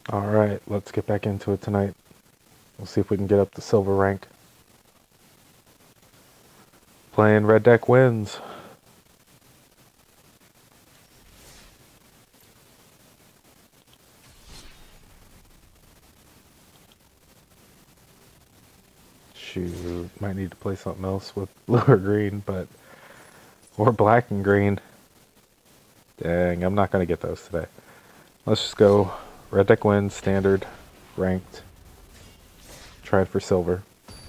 Alright, let's get back into it tonight. We'll see if we can get up to silver rank. Playing red deck wins. Shoot, might need to play something else with lower green, but... Or black and green. Dang, I'm not going to get those today. Let's just go red deck wins, standard, ranked. Tried for silver.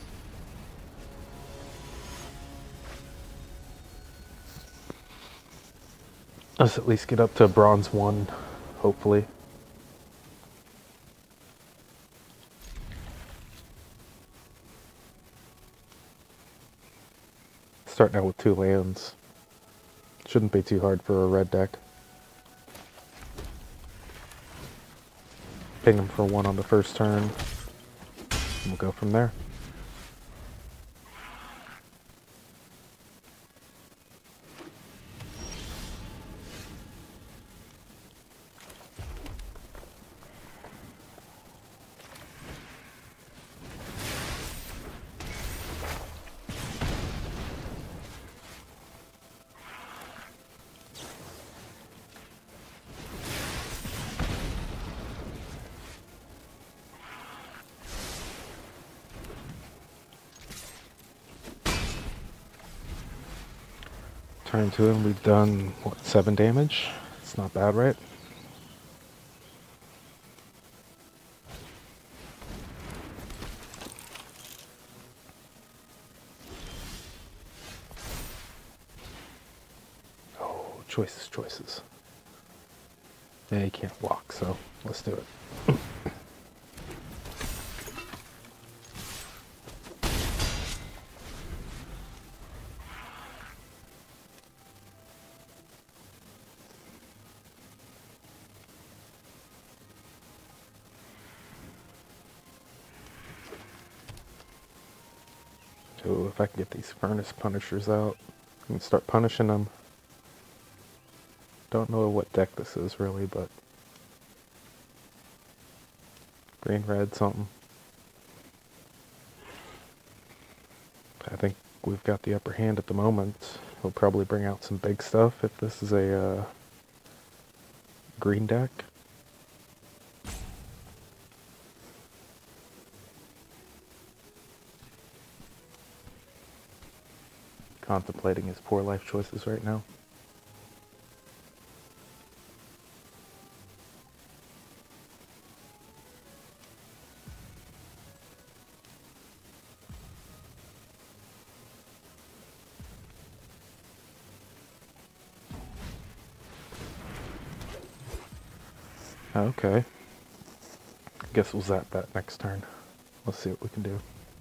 Let's at least get up to bronze 1, hopefully. Starting out with 2 lands. Shouldn't be too hard for a red deck. Ping them for 1 on the first turn. And we'll go from there. Turn 2 and we've done, what, 7 damage? It's not bad, right? Oh, choices. Yeah, you can't walk, so let's do it. So if I can get these furnace punishers out, I can start punishing them. Don't know what deck this is really, but green, red, something. I think we've got the upper hand at the moment. He'll probably bring out some big stuff if this is a green deck. Contemplating his poor life choices right now. Okay. Guess we'll zap that next turn. Let's see what we can do.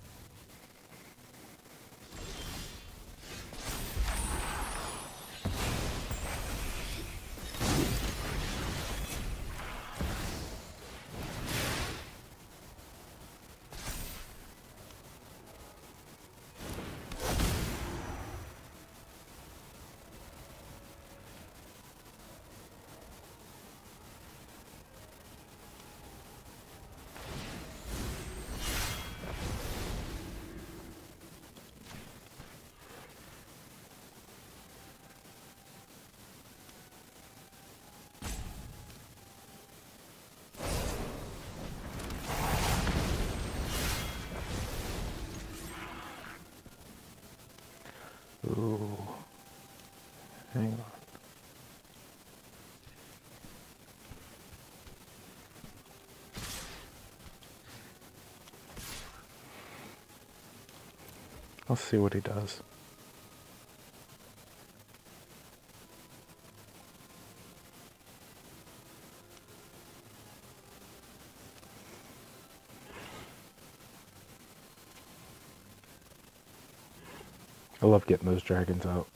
Ooh. Hang on. Let's see what he does. I love getting those dragons out.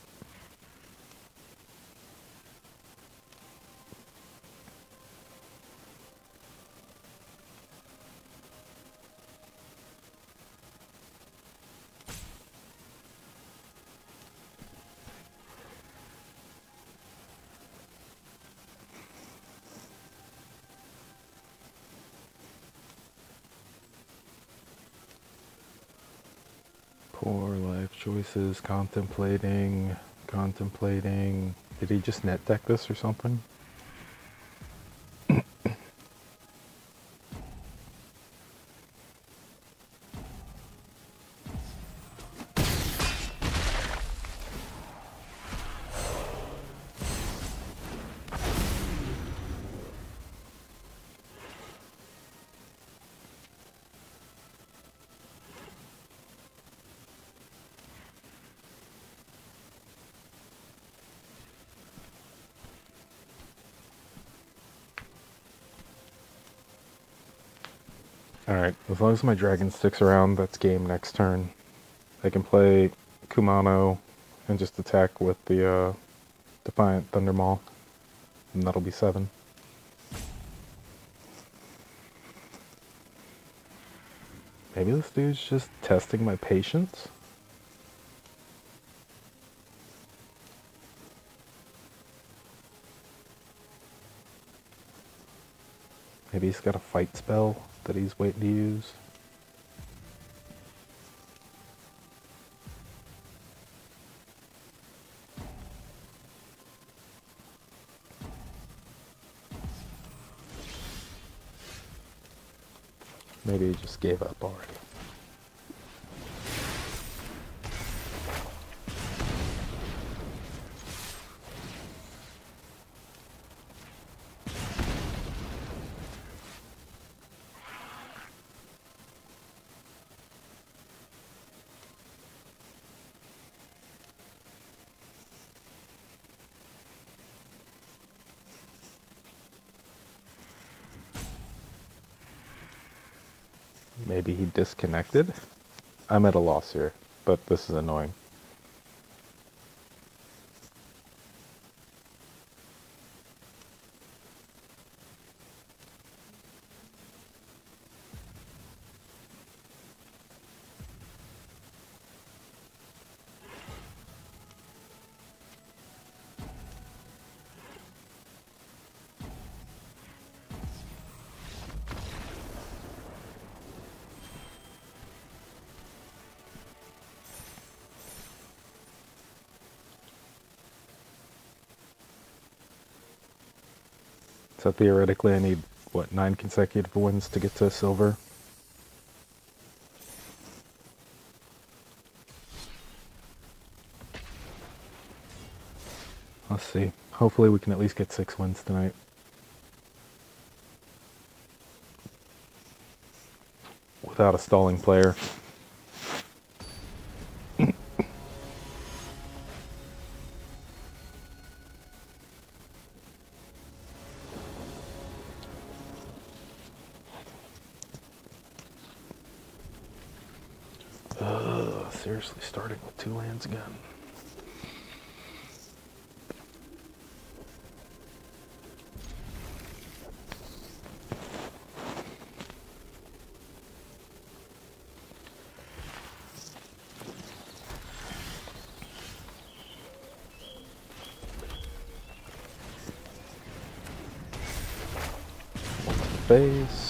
Poor life choices, contemplating. Did he just net deck this or something? Alright, as long as my dragon sticks around, that's game next turn. I can play Kumano and just attack with the Defiant Thunder Maul, and that'll be 7. Maybe this dude's just testing my patience? Maybe he's got a fight spell that he's waiting to use. Maybe he just gave up already. Maybe he disconnected? I'm at a loss here, but this is annoying. So theoretically I need, what, 9 consecutive wins to get to silver? Let's see. Hopefully we can at least get 6 wins tonight. Without a stalling player. Seriously, starting with 2 lands again. Face.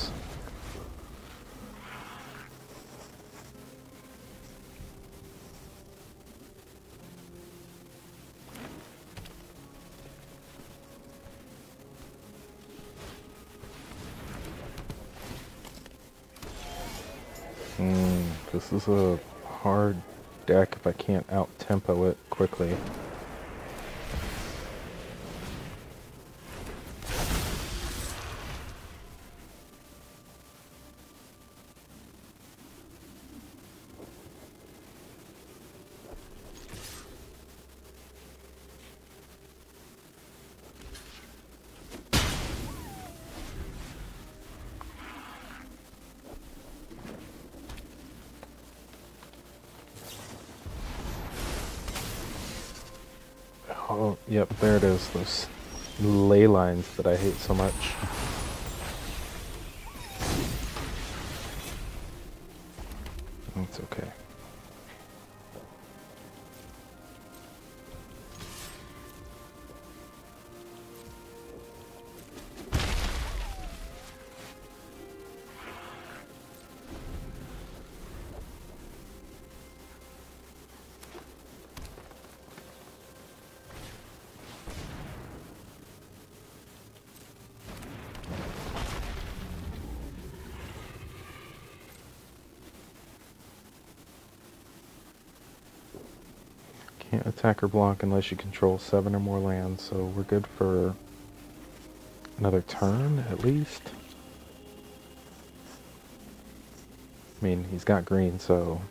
This is a hard deck if I can't out-tempo it quickly. Oh, yep, there it is. Those ley lines that I hate so much. That's okay. Can't attack or block unless you control 7 or more lands, so we're good for another turn at least. I mean, he's got green, so...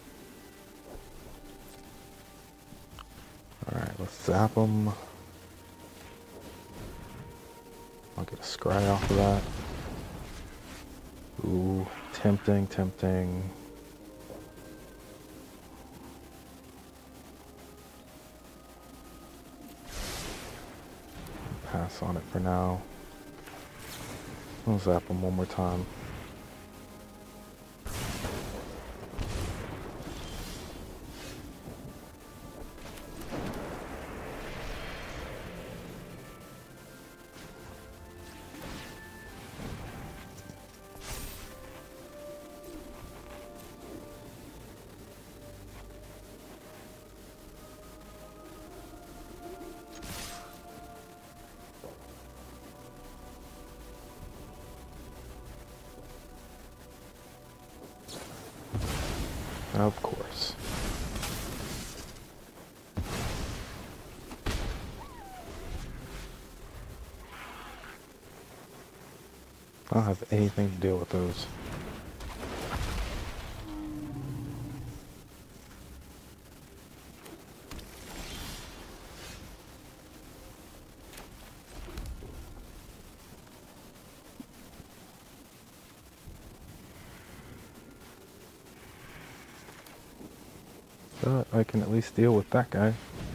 Alright, let's zap him. I'll get a scry off of that. Ooh, tempting, tempting. Pass on it for now. I'll zap him one more time. Of course. I don't have anything to deal with those. But I can at least deal with that guy.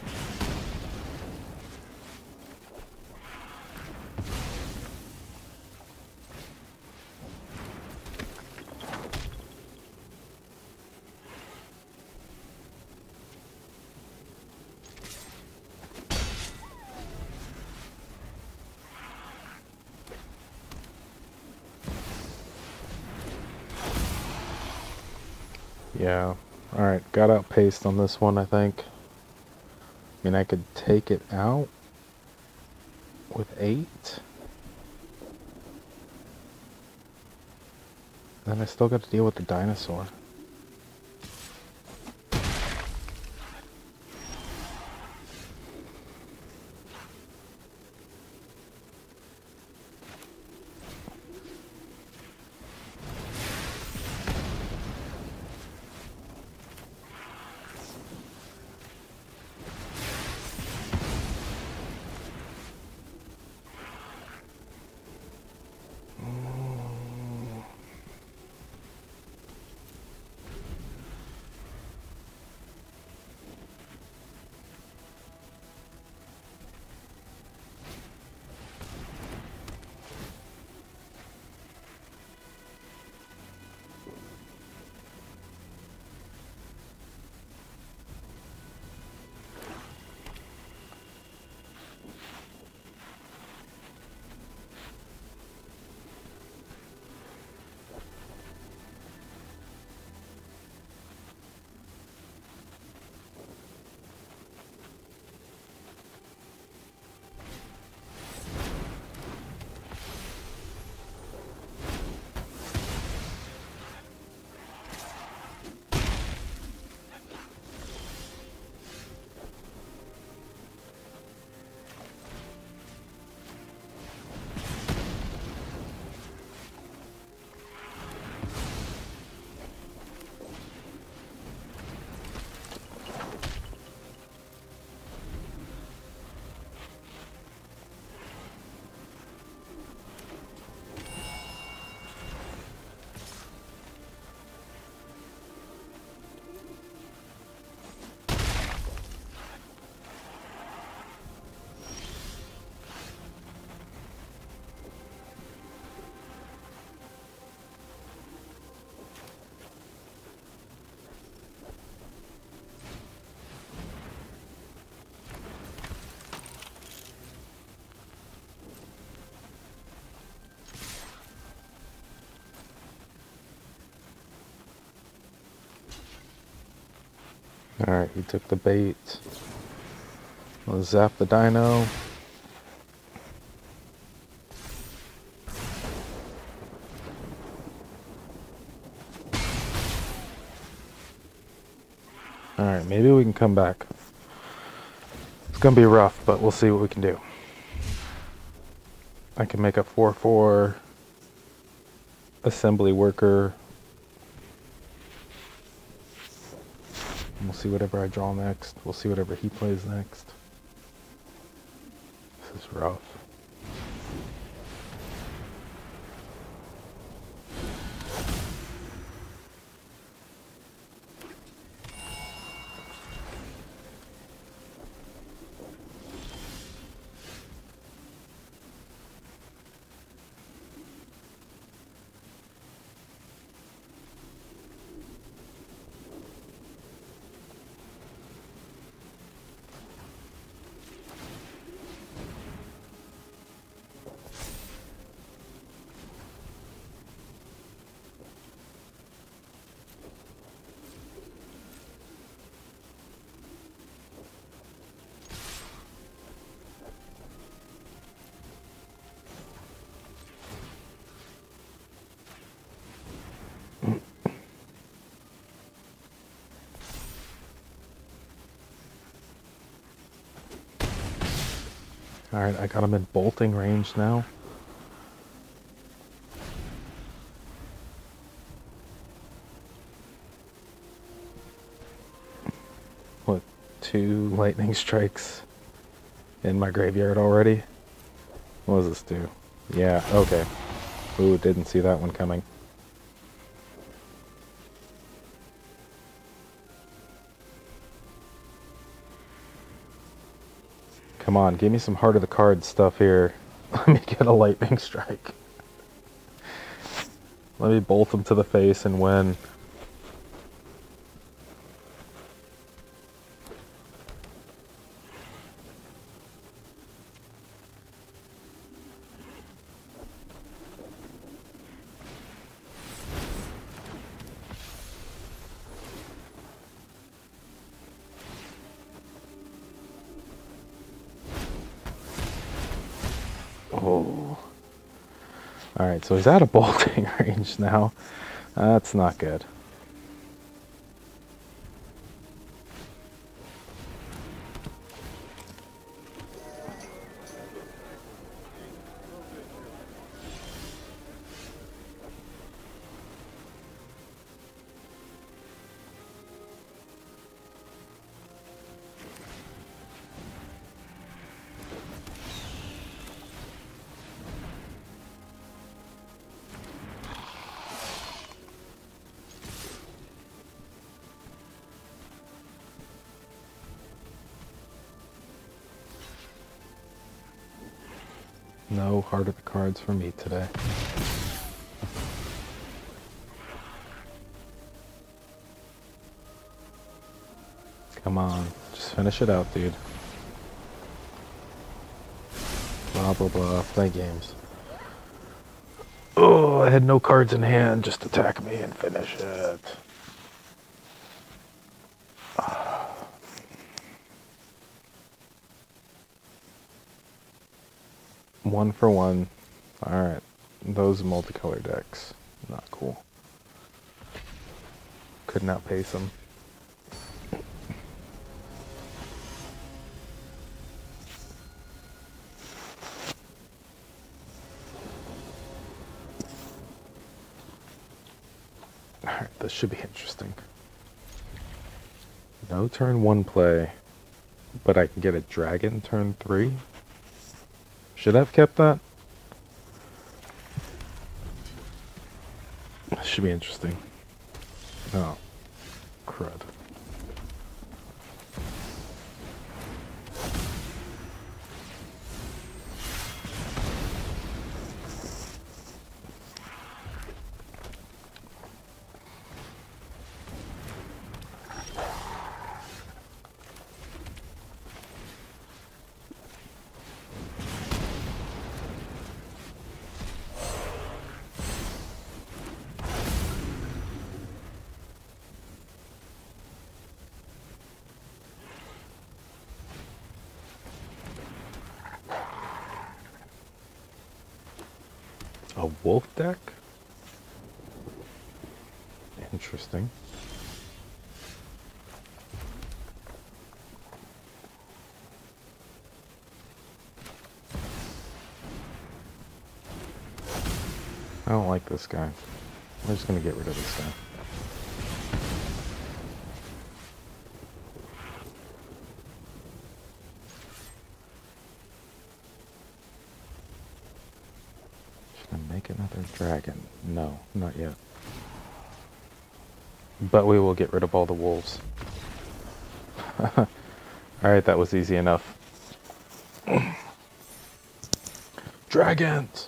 Yeah. Alright, got outpaced on this one, I think. I mean, I could take it out with 8. Then I still got to deal with the dinosaur. Alright, he took the bait. We'll zap the dino. Alright, maybe we can come back. It's gonna be rough, but we'll see what we can do. I can make a 4/4 assembly worker. We'll see whatever I draw next. We'll see whatever he plays next. This is rough. Alright, I got him in bolting range now. What, 2 lightning strikes in my graveyard already? What does this do? Yeah, okay. Ooh, didn't see that one coming. Come on, give me some heart of the cards stuff here. Let me get a lightning strike. Let me bolt him to the face and win. Oh. Alright, so he's out of bolting range now. That's not good. No heart of the cards for me today. Come on, just finish it out, dude. Blah, blah, blah, play games. Oh, I had no cards in hand, just attack me and finish it. One for one. Alright, those multicolor decks, not cool. Could not pace them. Alright, this should be interesting. No turn 1 play, but I can get a dragon turn 3? Should I have kept that? This should be interesting. Oh, crud. A wolf deck? Interesting. I don't like this guy. We're just gonna get rid of this guy. Should I make another dragon? No, not yet. But we will get rid of all the wolves. Alright, that was easy enough. Dragons!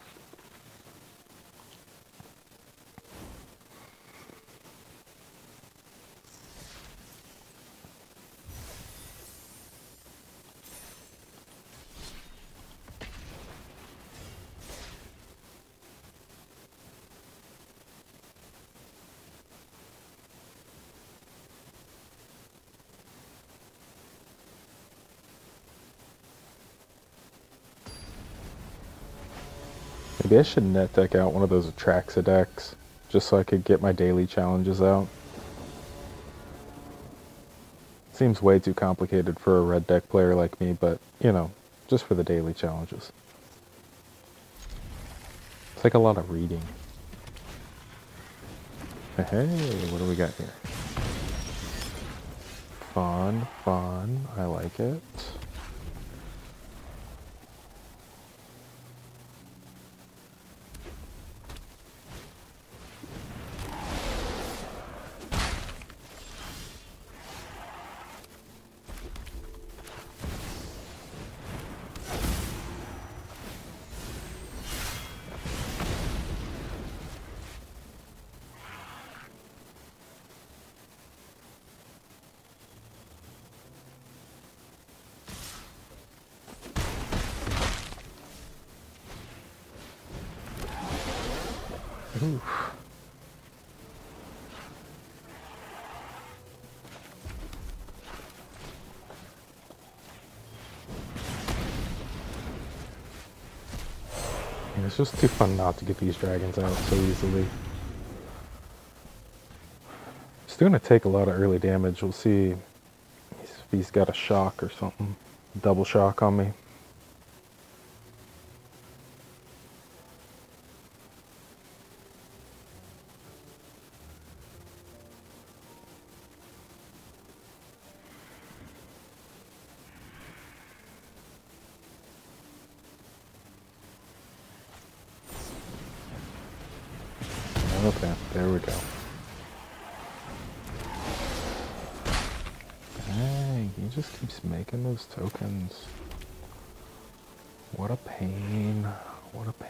Maybe I should net deck out one of those Atraxa decks, just so I could get my daily challenges out. Seems way too complicated for a red deck player like me, but, you know, just for the daily challenges. It's like a lot of reading. Hey, what do we got here? Fun, fun, I like it. Oof. Yeah, it's just too fun not to get these dragons out so easily. It's going to take a lot of early damage. We'll see if he's got a shock or something. Double shock on me. Okay, there we go. Dang, he just keeps making those tokens. What a pain. What a pain.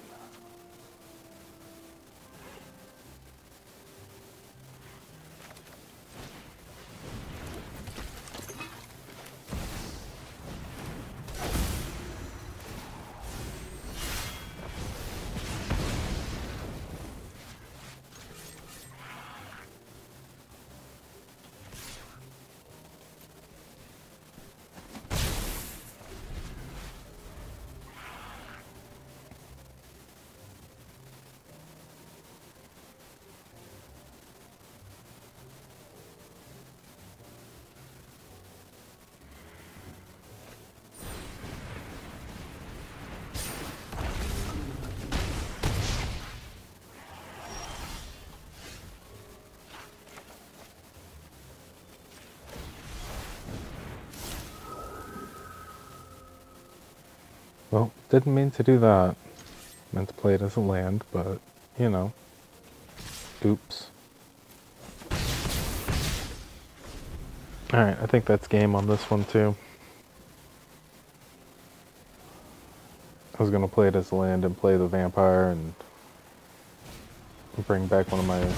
Well, didn't mean to do that. Meant to play it as a land, but, you know. Oops. Alright, I think that's game on this one too. I was gonna play it as a land and play the vampire and bring back one of my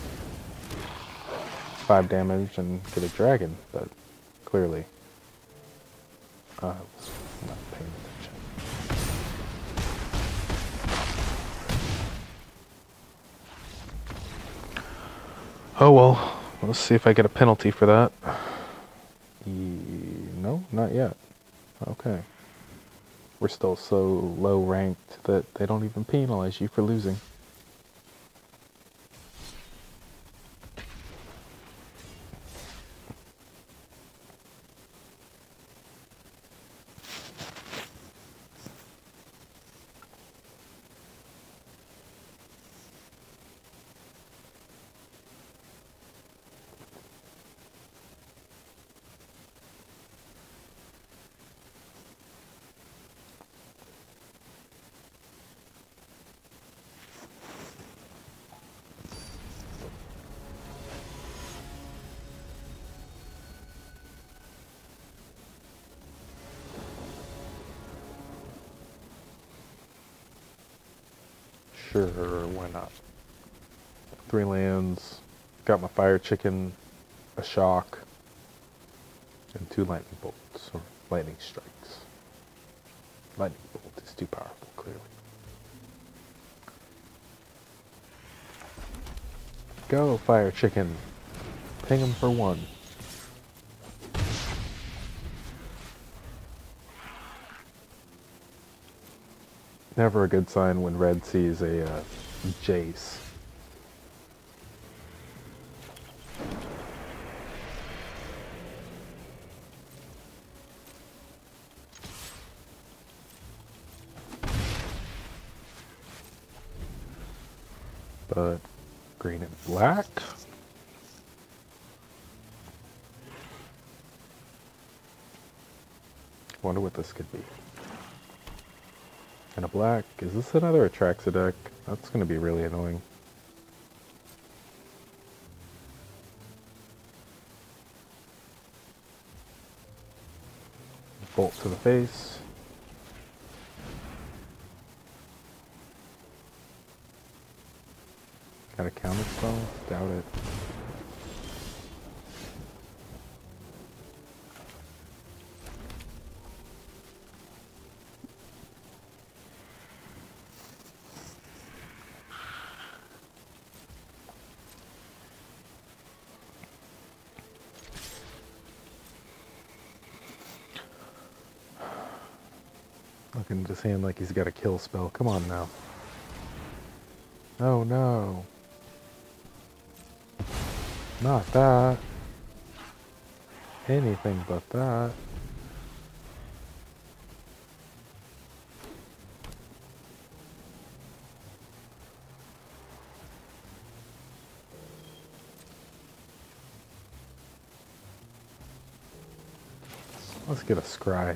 5 damage and get a dragon, but clearly I was not paying attention. Oh well, let's see if I get a penalty for that. No, not yet. Okay. We're still so low ranked that they don't even penalize you for losing. Sure, why not? 3 lands, got my fire chicken, a shock, and 2 lightning bolts, or lightning strikes. Lightning bolt is too powerful, clearly. Go, fire chicken. Ping him for 1. Never a good sign when red sees a Jace. But green and black. Wonder what this could be. And a black. Is this another Atraxa deck? That's going to be really annoying. Bolt to the face. Got a counter spell? Doubt it. Looking at his hand like he's got a kill spell. Come on now. Oh no. Not that. Anything but that. Let's get a scry.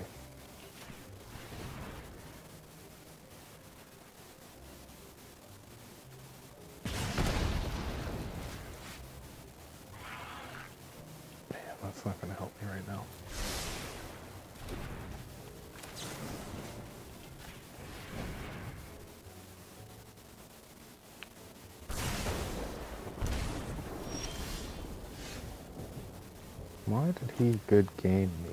That's not going to help me right now. Why did he good game me?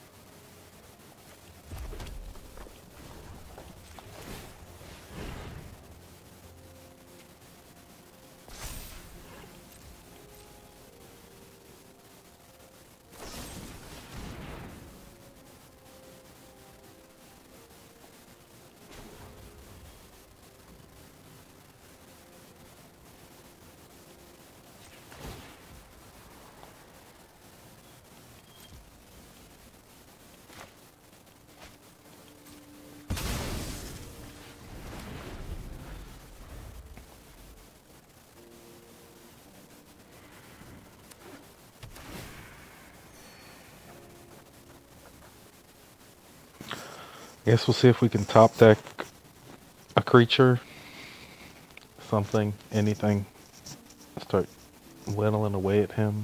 Guess we'll see if we can top deck a creature, something, anything. Start whittling away at him.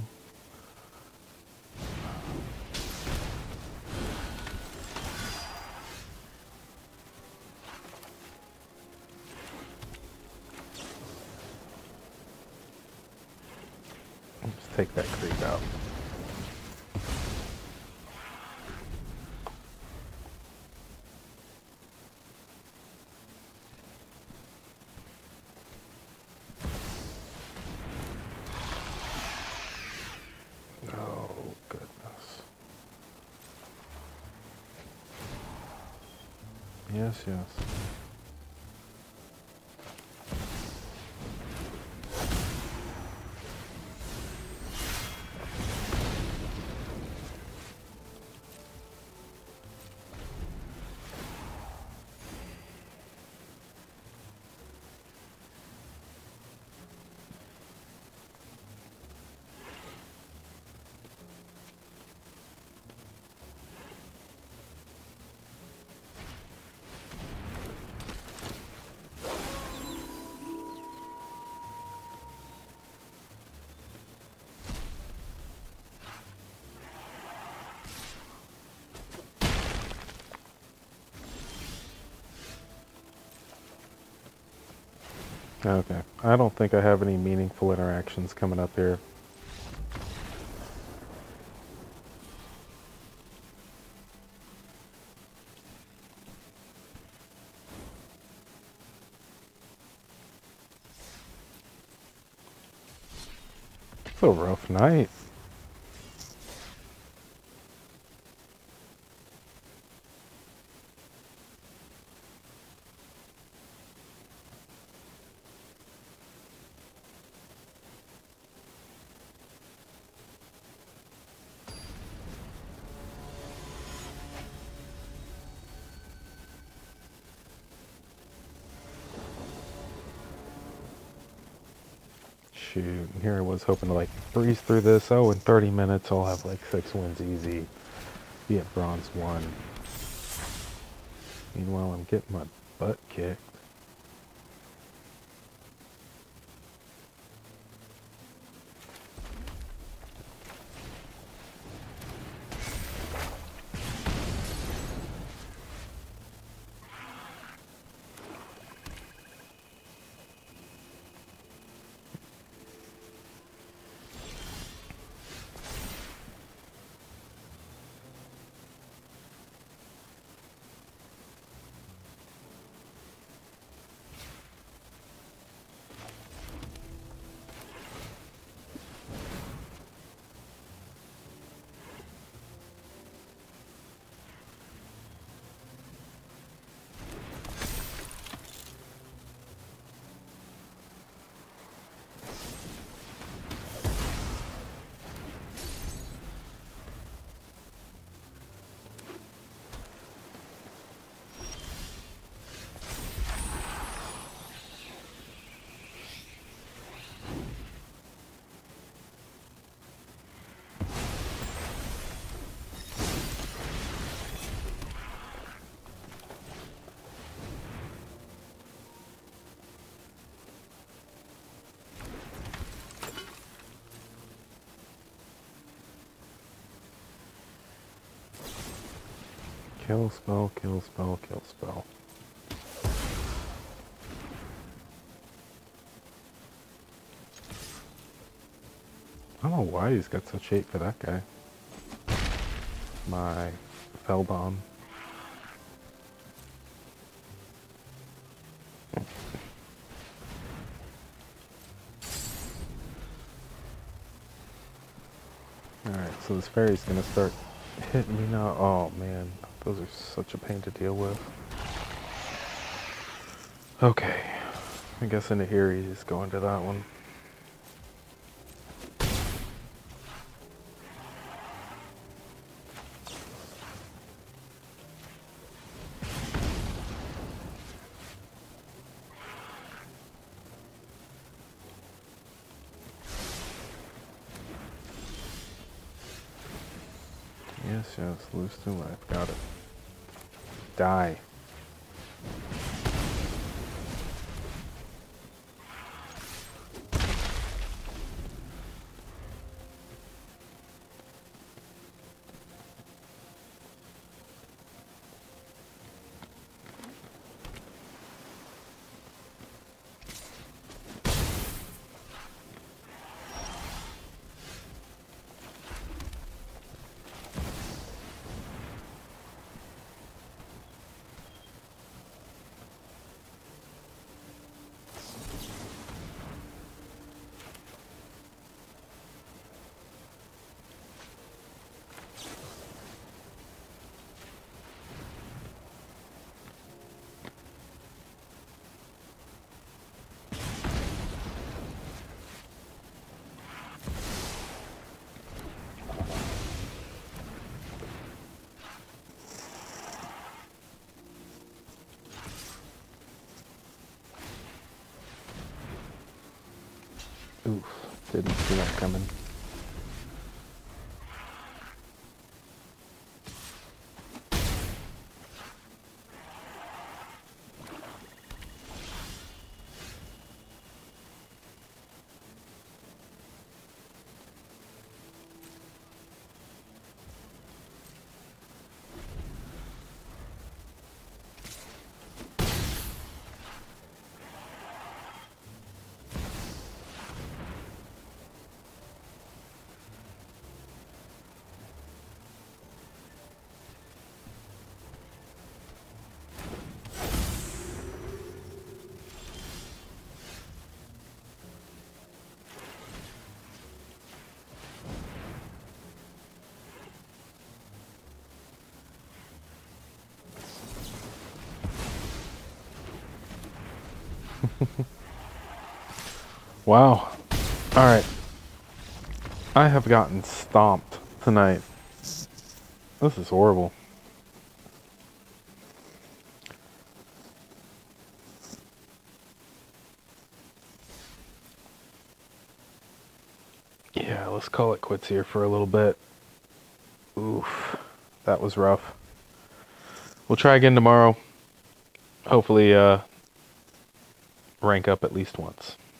Let's take that creep out. Yes, yes. Okay. I don't think I have any meaningful interactions coming up here. It's a rough night. Shoot, here I was hoping to like breeze through this. Oh, in 30 minutes I'll have like 6 wins easy. Be at bronze 1. Meanwhile, I'm getting my butt kicked. Kill spell, kill spell, kill spell. I don't know why he's got such hate for that guy. My fell bomb. Alright, so this fairy's gonna start hitting me now. Oh man, those are such a pain to deal with. Okay, I guess into here he's going to that one. Yes, yes, lose 2 life, got it. Die. Oof, didn't see that coming. Wow. Alright. I have gotten stomped tonight. This is horrible. Yeah, let's call it quits here for a little bit. Oof. That was rough. We'll try again tomorrow. Hopefully, rank up at least once.